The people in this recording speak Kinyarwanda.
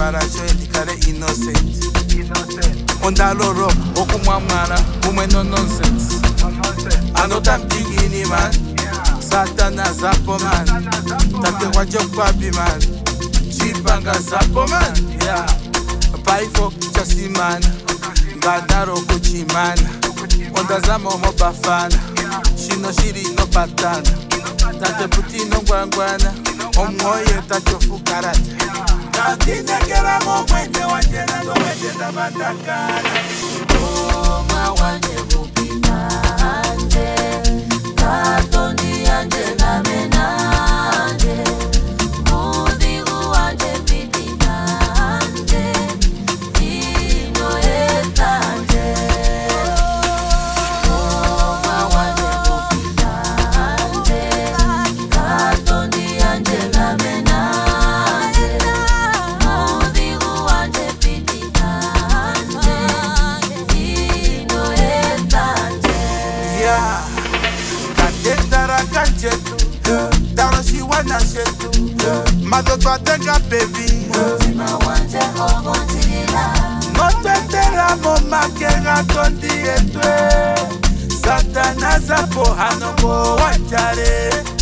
para joy kare innocent. Ondaloro okumwamwana umwe no nonsense. Anota mtigini man, Satana zapo man, tate wajokwabi man, Chipanga zapo man, yeah. Paifo chasimana, Ngadaro kuchimana, Ondazamo mobafana, Shino shiri no patana, Tate puti no gwangwana, Omoye tacho fukarata. Tatine kera mo mwende wajena do wajena bandakana. Oma wanje bupina anje, Katoni anje na menanje, Mudigu anje pitina anje, Ino etanje. Oma wanje bupina anje, Katoni anje na menanje, Mudigu anje pitina anje, Ino etanje. Yeah, Katendara kanjetu, Daroshi wana shetu, Madoto atenga baby. Mutima wanje obonjirira, Notendera momakera tondi etwe, Satana zapo hanongo wachare.